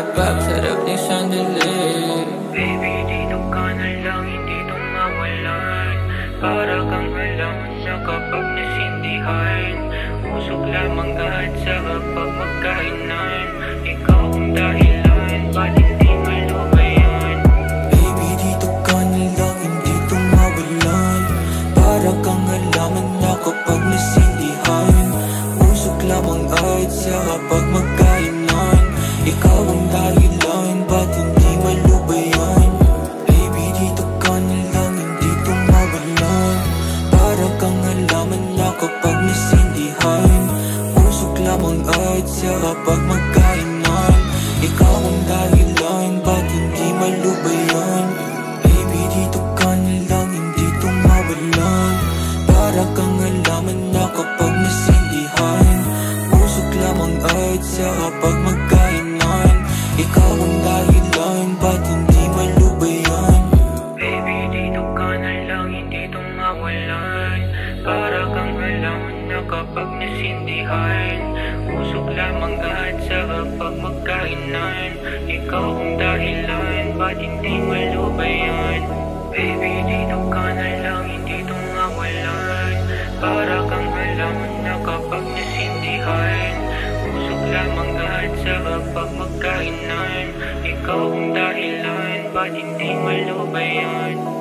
napapasarap ng sandali. Baby, dito ka na lang, hindi ito mawalan. Para kang alaman na kapag nasindihan, usok lamang at sa kapag magkainan. Ikaw ang dahilan, ba't hindi malubayan? Baby, dito ka na lang, hindi ito mawalan. Para kang alaman na kapag nasindihan, usok lamang at sa kapag magkainan. Ikaw ang dahilan, ba't hindi malubayan? Baby, dito ka na lang, hindi ito mawalan. Para kang alaman na kapag nasindihan, usok lamang at sa kapag magkainan. Ikaw ang dahilan, ba't hindi malubayan? Baby, dito ka na lang, hindi ito mawalan. Para kang alaman na kapag nasindihan, usok lamang at sa kapag magkainan. Ikaw ang dahilan, ba't hindi malubayan? Baby, dito ka na lang, hindi ito mawalan. Para kang alaman na kapag nasindihan, usok lamang at sa kapag magkainan. Ikaw ang dahilan, ba't hindi malubayan? Baby, dito ka na lang, hindi ito mawalan. Para kang alaman na kapag nasindihan, usok lamang at sa kapag magkainan. Ikaw ang dahilan, ba't hindi malubayan?